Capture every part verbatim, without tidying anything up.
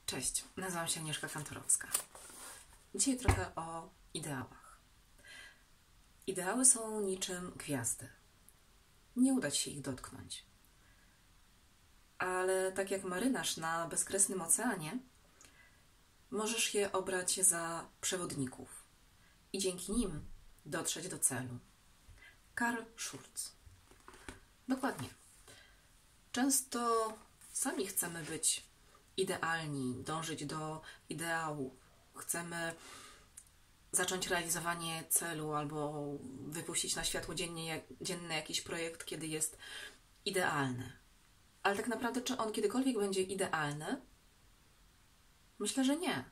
Cześć, nazywam się Agnieszka Kantorowska. Dzisiaj trochę o ideałach. Ideały są niczym gwiazdy. Nie uda Ci się ich dotknąć. Ale tak jak marynarz na bezkresnym oceanie, możesz je obrać za przewodników i dzięki nim dotrzeć do celu. Karl Schurz. Dokładnie. Często sami chcemy być idealni, dążyć do ideału. Chcemy zacząć realizowanie celu albo wypuścić na światło dziennie, dzienny jakiś projekt, kiedy jest idealny. Ale tak naprawdę, czy on kiedykolwiek będzie idealny? Myślę, że nie.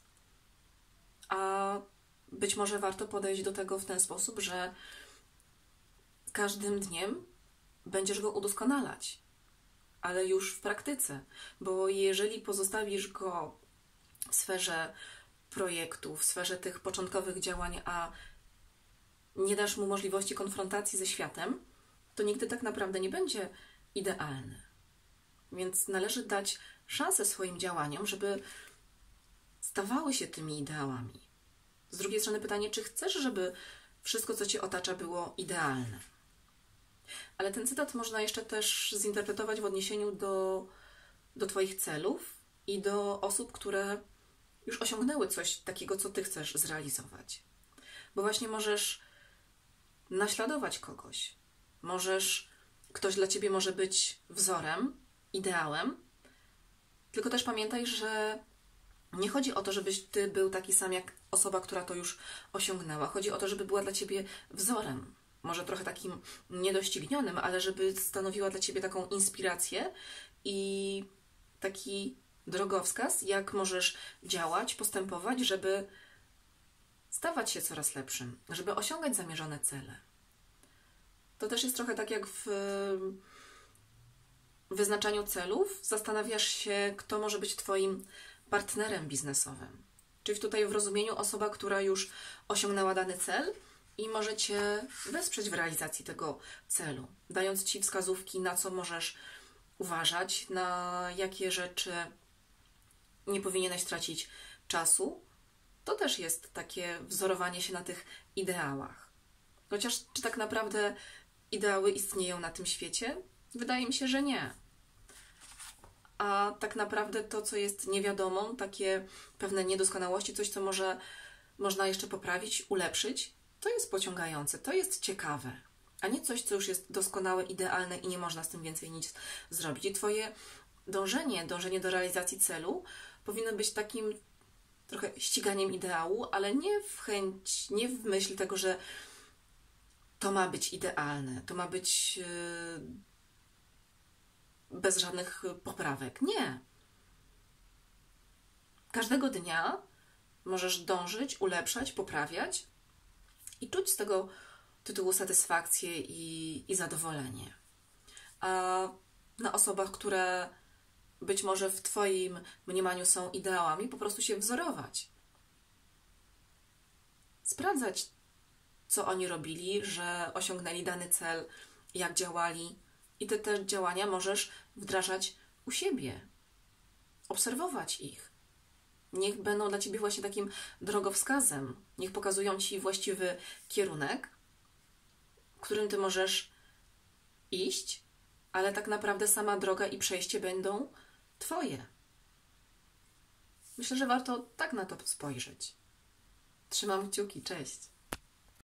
A być może warto podejść do tego w ten sposób, że każdym dniem będziesz go udoskonalać, ale już w praktyce, bo jeżeli pozostawisz go w sferze projektu, w sferze tych początkowych działań, a nie dasz mu możliwości konfrontacji ze światem, to nigdy tak naprawdę nie będzie idealny. Więc należy dać szansę swoim działaniom, żeby stawały się tymi ideałami. Z drugiej strony pytanie, czy chcesz, żeby wszystko, co Cię otacza, było idealne? Ale ten cytat można jeszcze też zinterpretować w odniesieniu do, do Twoich celów i do osób, które już osiągnęły coś takiego, co Ty chcesz zrealizować. Bo właśnie możesz naśladować kogoś. Możesz, ktoś dla Ciebie może być wzorem, ideałem, tylko też pamiętaj, że nie chodzi o to, żebyś Ty był taki sam jak osoba, która to już osiągnęła. Chodzi o to, żeby była dla Ciebie wzorem. Może trochę takim niedoścignionym, ale żeby stanowiła dla Ciebie taką inspirację i taki drogowskaz, jak możesz działać, postępować, żeby stawać się coraz lepszym, żeby osiągać zamierzone cele. To też jest trochę tak jak w wyznaczaniu celów. Zastanawiasz się, kto może być Twoim partnerem biznesowym. Czyli tutaj w rozumieniu osoba, która już osiągnęła dany cel i może Cię wesprzeć w realizacji tego celu, dając Ci wskazówki, na co możesz uważać, na jakie rzeczy nie powinieneś tracić czasu. To też jest takie wzorowanie się na tych ideałach. Chociaż czy tak naprawdę ideały istnieją na tym świecie? Wydaje mi się, że nie. A tak naprawdę to, co jest niewiadomą, takie pewne niedoskonałości, coś, co może można jeszcze poprawić, ulepszyć, to jest pociągające, to jest ciekawe, a nie coś, co już jest doskonałe, idealne i nie można z tym więcej nic zrobić. I Twoje dążenie, dążenie do realizacji celu powinno być takim trochę ściganiem ideału, ale nie w chęć, nie w myśl tego, że to ma być idealne, to ma być yy, bez żadnych poprawek. Nie. Każdego dnia możesz dążyć, ulepszać, poprawiać i czuć z tego tytułu satysfakcję i, i zadowolenie. A na osobach, które być może w Twoim mniemaniu są ideałami, po prostu się wzorować. Sprawdzać, co oni robili, że osiągnęli dany cel, jak działali i Ty te działania możesz wdrażać u siebie. Obserwować ich. Niech będą dla Ciebie właśnie takim drogowskazem. Niech pokazują Ci właściwy kierunek, w którym Ty możesz iść, ale tak naprawdę sama droga i przejście będą Twoje. Myślę, że warto tak na to spojrzeć. Trzymam kciuki. Cześć.